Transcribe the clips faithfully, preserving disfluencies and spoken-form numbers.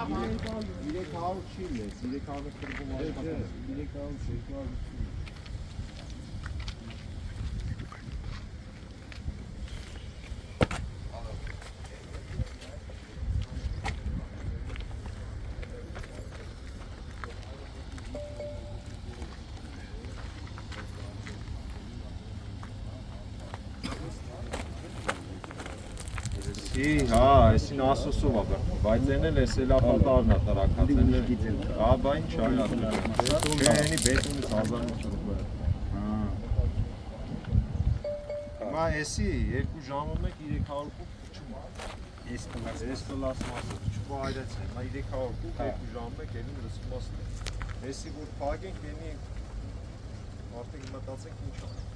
Direkt al Çin'le, direkt al kırıkı var. Direkt al şey var. Sì, ah, e si nasu su vabbè. Vai zenele se la patarna taraka zenele. Ah, vai in çay atıyor. Yani betonu sazarma çocuklar. Ha. Ma esi երկու ժամում եք երեք հարյուր կուբ փչում։ Ես կլաս, ես կլաս մասը փչու այդացել։ Մա երեք հարյուր կուբ երկու ժամում եք ելին լսումասն։ Եսի որ փակենք ելնի արդեն մտածենք ինչ անենք։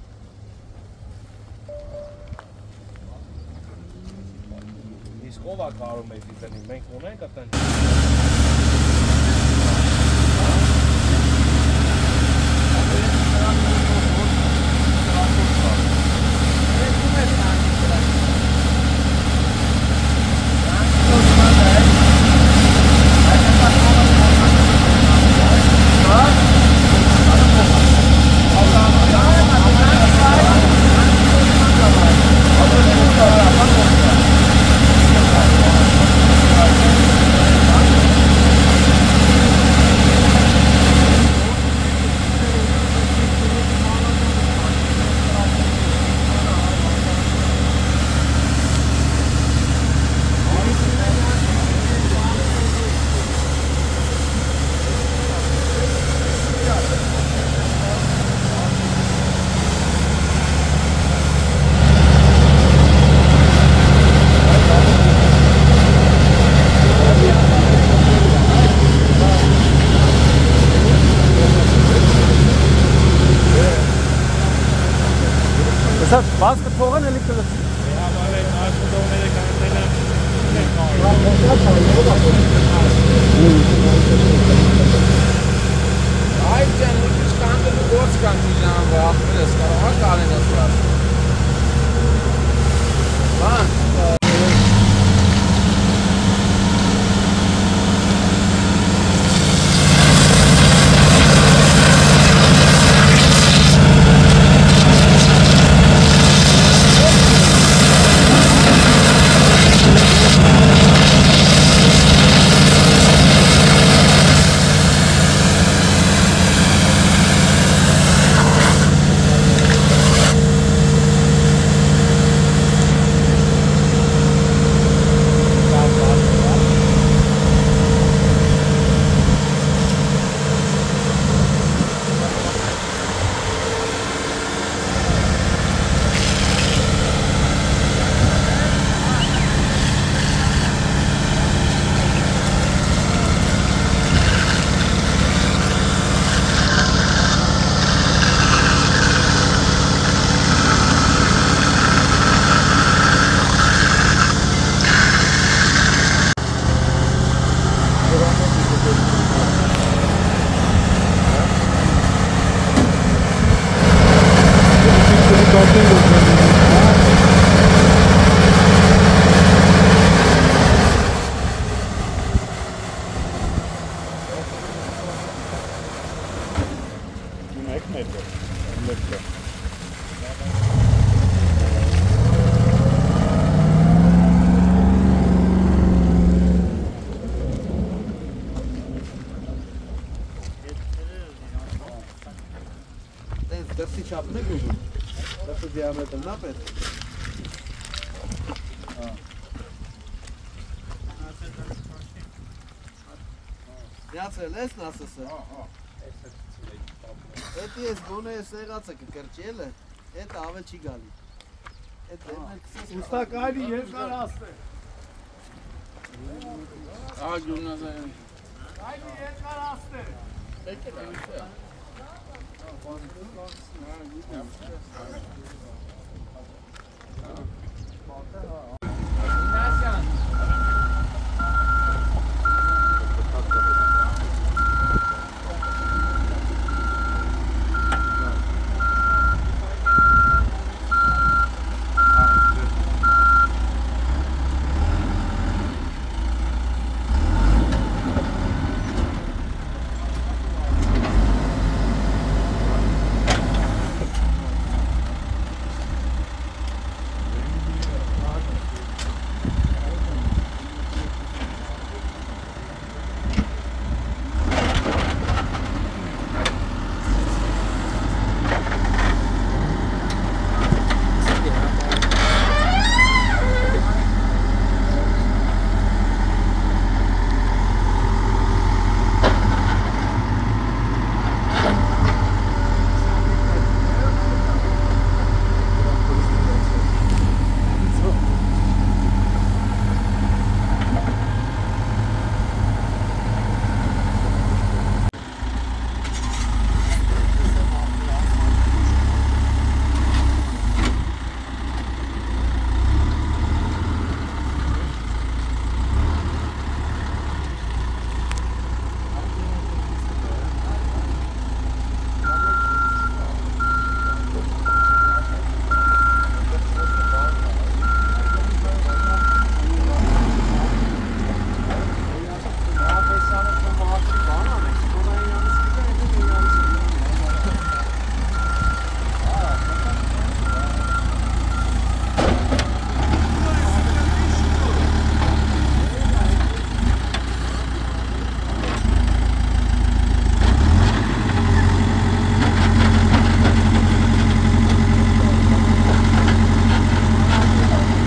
Իսկ ով է կարում է դիտենի, մենք ունենք այդտեղ։ Was gefahren, er liegt da. Ja, maar alleen als we door met elkaar zijn. Ayten wirklich standen im Geburtsgang, die Namen war. Das kann auch gar nicht das was. Mann. Դրսի չափն եք ուզում, դրսի դիամետրն է պետք։ Միացրել ես նասսը։ Էդի ես գոնե ես եղացը կկրճել է, էդ ավել չի գալի։ Ուստակայնի երկար աստ է։ Ագյունն ազայն։ Այնի երկար աստ է։ Եկել է ինչ է։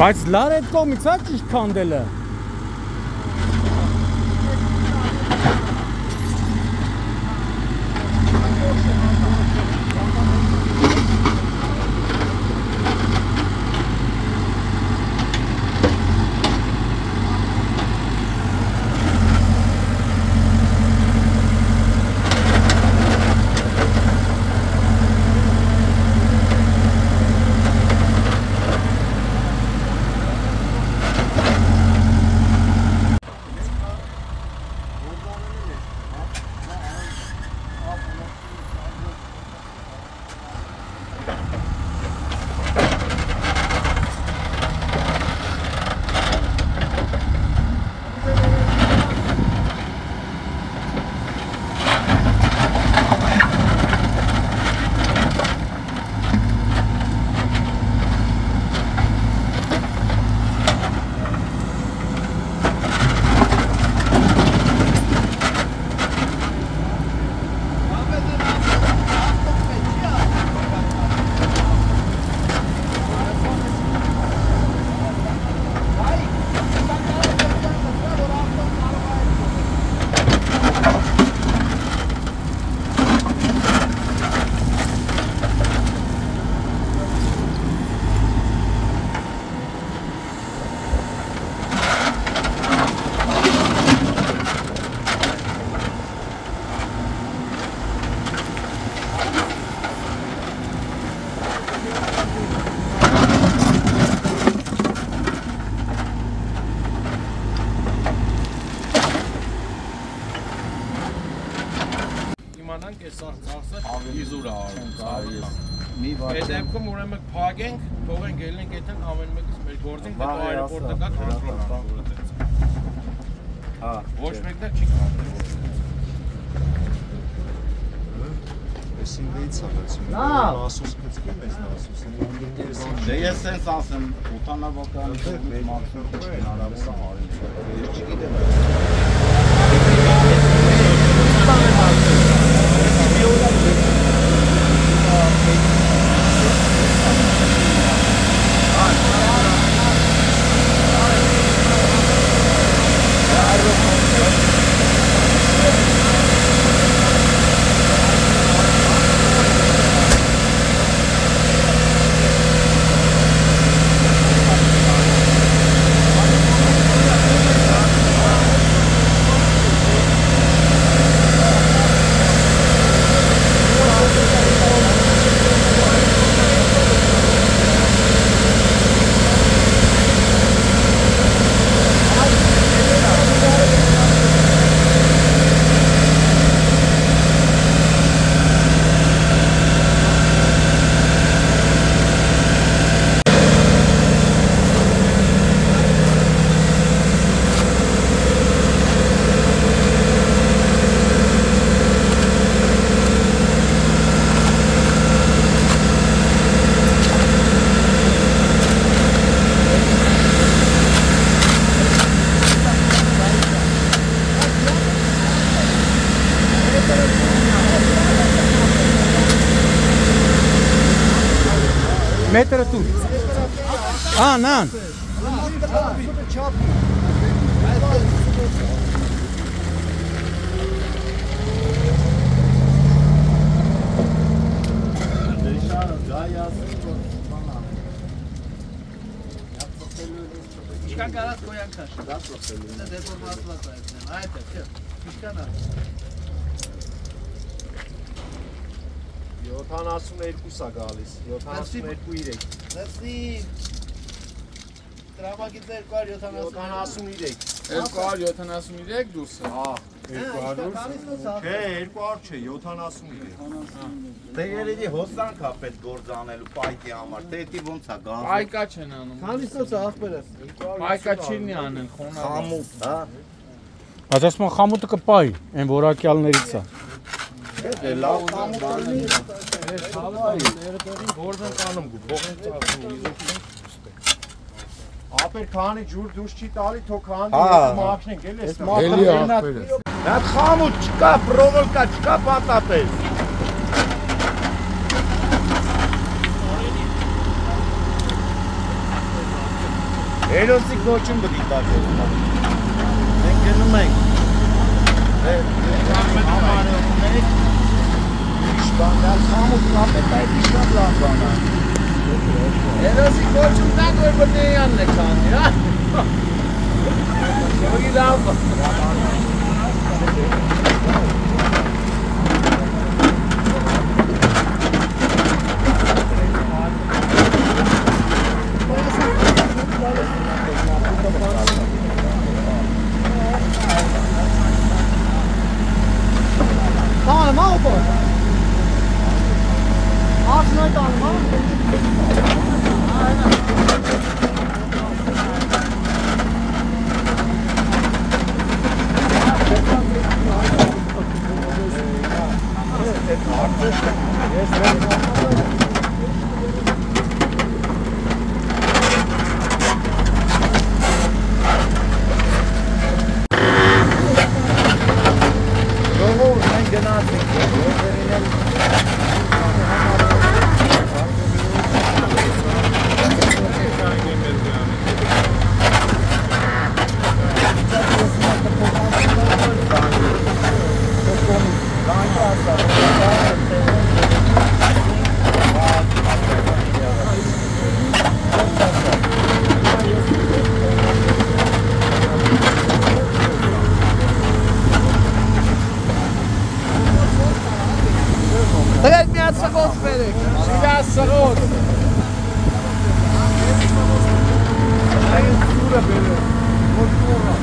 Բայց լար այդ կողմից է ճիշտ քանդելը։ Իմանանք այս ծախսը իզուր է արում։ Մի վարժ։ Այդ դեպքում ուրեմն փակենք, թողենք ելնենք այդտեղ ամեն մեկից մեր գործին, դա այրապորտը կա կոնտրոլ անում։ Հա, ոչ մեկն չի կարող։ Էսին վեց ավացում։ Ասուս կծկի մեզ ասուս։ Դե ես sense ասեմ, օտանավական մաքսիմում հնարավոր է արել։ Ես չգիտեմ։ Մետրը տու։ Ան, ան։ Ինչքան կարած գոյան քաշ։ Դա ծոցելու։ Դա դեպորմացված է այդն։ Այդ է, չէ։ Ինչքան է։ յոթանասունհինգ է գալիս, յոթանասունհինգ երեք։ Լսի։ Տրամագից երկու հարյուր յոթանասունհինգ։ երկու հարյուր յոթանասունհինգ դուրսը։ Հա, երկու հարյուր։ Չէ, երկու հարյուր չէ, յոթանասունհինգ։ Դե երևի հոսանք է պետք գործ անելու պայքի համար, թե դի ոնց է գազը։ Պայկա չեն անում։ Քանիսոց է ախպերս։ Պայկա չի անեն, խոնավ։ Խամուտ, հա։ Բայց ասում են խամուտը կպայ, այն որակյալներից է։ Դե լավ խամուտը։ Գործ են կանում գու, բողենք ծախում իզոքին։ Ապեր քանի ջուր դուրս չի տալի, թող քանի մաքրենք, էլի էս Էլի ախպերս։ Դա խամուտ չկա, պրովոլկա չկա, պատատես։ Հերոսի կոչում բդիտակ է։ Մենք գնում ենք։ Համարը ունենք։ Իշտանդալ խամուտ կապետայ իշտան լամբանա։ Հերոսի կոչում տակ որ բնեյանն է կանի, հա։ Շողի լամբա։ Tanım ha o bu. Ağzına tanım ha. Aynen. Tăiat mi-ați săgot, Felix! Și mi-ați săgot! Ai în sură, Felix! O sură!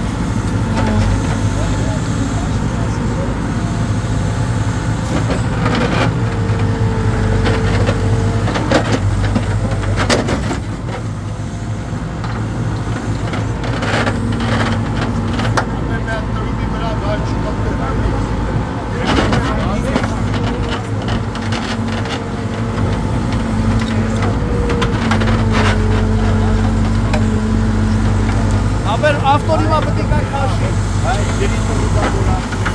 Avtorima պետք է քաշի։ Այ դրի տուրը բանորան։